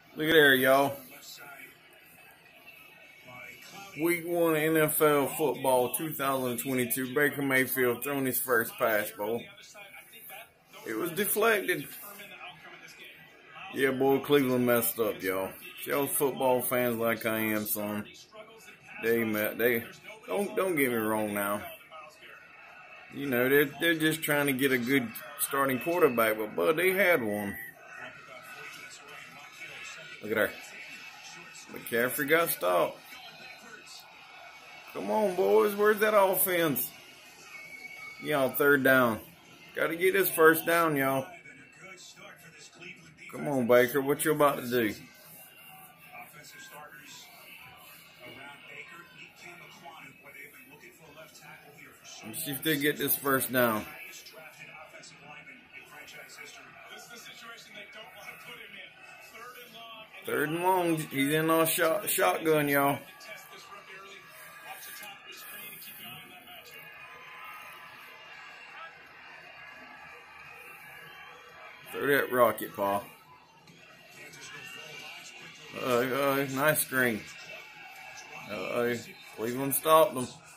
Look at there, y'all. Week 1 NFL football 2022. Baker Mayfield throwing his first pass ball. It was deflected. Yeah, boy, Cleveland messed up, y'all. Y'all football fans like I am, son. They don't get me wrong now. You know, they're just trying to get a good starting quarterback, but they had one. Look at her. McCaffrey got stopped. Come on, boys. Where's that offense? Y'all, third down. Got to get this first down, y'all. Come on, Baker. What you about to do? Let's see if they get this first down. Third and long. He's in on shotgun, y'all. Throw that rocket, Paul. Nice screen. Cleveland stopped them.